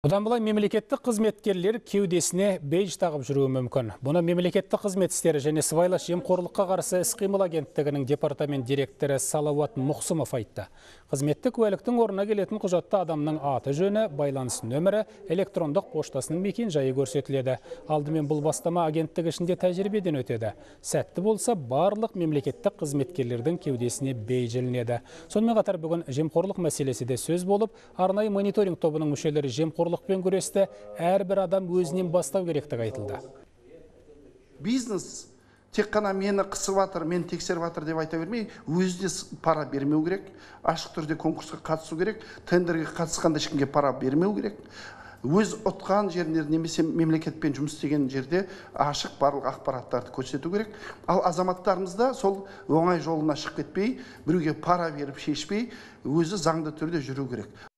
Бұдан былай мемлекеттік қызметкерлер кеудесіне бейдж тағып жүруі мүмкін. Бұны мемлекеттік қызмет істері және сыбайлас жемқорлыққа қарсы іс-қимыл агенттігінің департамент директоры Салауат Мұқсымов айтты. Қызметтік куәліктің орнына келетін құжатта адамның аты жөні, байланыс нөмірі, электрондық поштасының мекен-жайы көрсетіледі. Алдымен бұл бастама агенттік ішінде тәжірибеден өтеді. Сәтті болса, барлық мемлекеттік қызметкерлердің кеудесіне бейдж ілінеді. Сонымен қатар бүгін жемқорлық мәселесі де сөз болып, арнайы мониторинг тобының мүшелері жемқорлықпен күресті әрбір адам өзінен бастау керектігі айтылды. Бизнес тек қана мені қысып жатыр, мені тексеріп жатыр деп айта бермей, өзіне пара бермеу керек, ашық түрде конкурсқа қатысу керек, тендерге қатысқанда ешкімге пара бермеу керек. Өз ұтқан жерлер немесе мемлекетпен жұмыс істеген жерде ашық барлық ақпараттарды көрсету керек. Ал азаматтарымыз да сол оңай жолына шығып кетпей, біреуге пара беріп шешпей, өзі заңды түрде жүру керек.